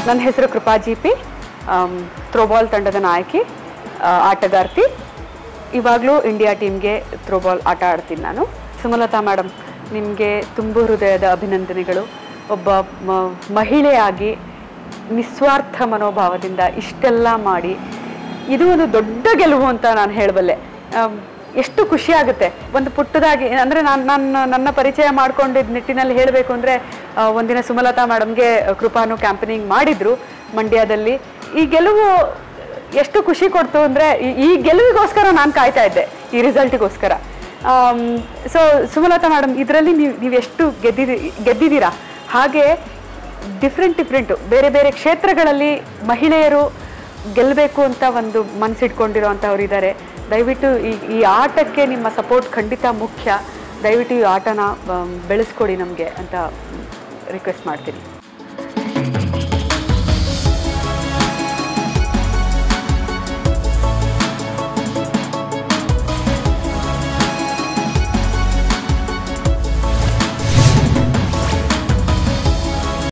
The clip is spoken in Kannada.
ನನ್ನ ಹೆಸರು ಕೃಪಾ ಜಿ.ಪಿ. ಥ್ರೋಬಾಲ್ ತಂಡದ ನಾಯಕಿ, ಆಟಗಾರ್ತಿ. ಇವಾಗಲೂ ಇಂಡಿಯಾ ಟೀಮ್ಗೆ ಥ್ರೋಬಾಲ್ ಆಟ ಆಡ್ತೀನಿ ನಾನು. ಸುಮಲತಾ ಮೇಡಮ್, ನಿಮಗೆ ತುಂಬು ಹೃದಯದ ಅಭಿನಂದನೆಗಳು. ಒಬ್ಬ ಮಹಿಳೆಯಾಗಿ ನಿಸ್ವಾರ್ಥ ಮನೋಭಾವದಿಂದ ಇಷ್ಟೆಲ್ಲ ಮಾಡಿ ಇದು ಒಂದು ದೊಡ್ಡ ಗೆಲುವು ಅಂತ ನಾನು ಹೇಳಬಲ್ಲೆ. ಎಷ್ಟು ಖುಷಿ ಆಗುತ್ತೆ. ಒಂದು ಪುಟ್ಟದಾಗಿ ಅಂದರೆ ನನ್ನ ಪರಿಚಯ ಮಾಡ್ಕೊಂಡಿದ್ದ ನಿಟ್ಟಿನಲ್ಲಿ ಹೇಳಬೇಕು ಅಂದರೆ, ಒಂದಿನ ಸುಮಲತಾ ಮೇಡಮ್ಗೆ ಕೃಪಾನು ಕ್ಯಾಂಪನಿಂಗ್ ಮಾಡಿದರು ಮಂಡ್ಯದಲ್ಲಿ. ಈ ಗೆಲುವು ಎಷ್ಟು ಖುಷಿ ಕೊಡ್ತು ಅಂದರೆ, ಈ ಗೆಲುವಿಗೋಸ್ಕರ ನಾನು ಕಾಯ್ತಾ ಇದ್ದೆ, ಈ ರಿಸಲ್ಟಿಗೋಸ್ಕರ. ಸೊ ಸುಮಲತಾ ಮೇಡಮ್, ಇದರಲ್ಲಿ ನೀವು ಎಷ್ಟು ಗೆದ್ದಿದ್ದೀರಾ. ಹಾಗೆ ಡಿಫ್ರೆಂಟು ಬೇರೆ ಬೇರೆ ಕ್ಷೇತ್ರಗಳಲ್ಲಿ ಮಹಿಳೆಯರು ಗೆಲ್ಲಬೇಕು ಅಂತ ಒಂದು ಮನಸ್ಸಿಟ್ಕೊಂಡಿರೋ ಅಂಥವ್ರು ಇದ್ದಾರೆ. ದಯವಿಟ್ಟು ಈ ಆಟಕ್ಕೆ ನಿಮ್ಮ ಸಪೋರ್ಟ್ ಖಂಡಿತ ಮುಖ್ಯ. ದಯವಿಟ್ಟು ಈ ಆಟನ ಬೆಳೆಸ್ಕೊಡಿ ನಮಗೆ ಅಂತ ರಿಕ್ವೆಸ್ಟ್ ಮಾಡ್ತೀನಿ.